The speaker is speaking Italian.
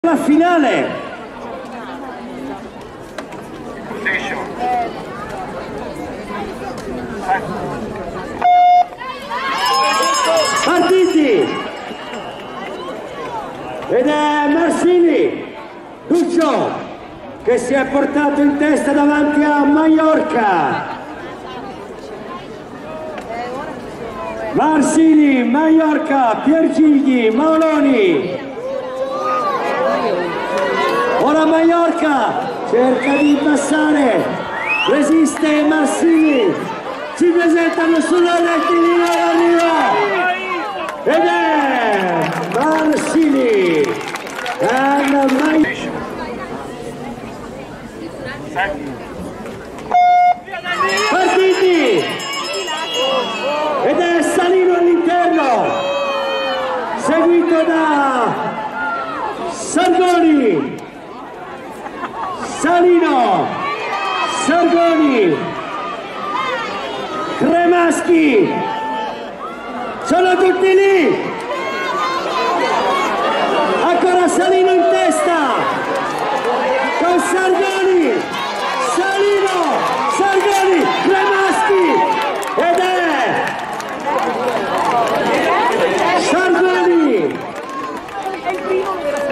La finale. Partiti. Ed è Marsini Duccio che si è portato in testa davanti a Maiorca. Marsini, Maiorca, Piergigli, Maoloni. Ora Maiorca cerca di passare, resiste Marsini, si presentano sulla rettilinea d'arrivo ed è Marsini partiti ed è Salino all'interno, seguito da Sargoni. Salino, Sargoni, Cremaschi, sono tutti lì!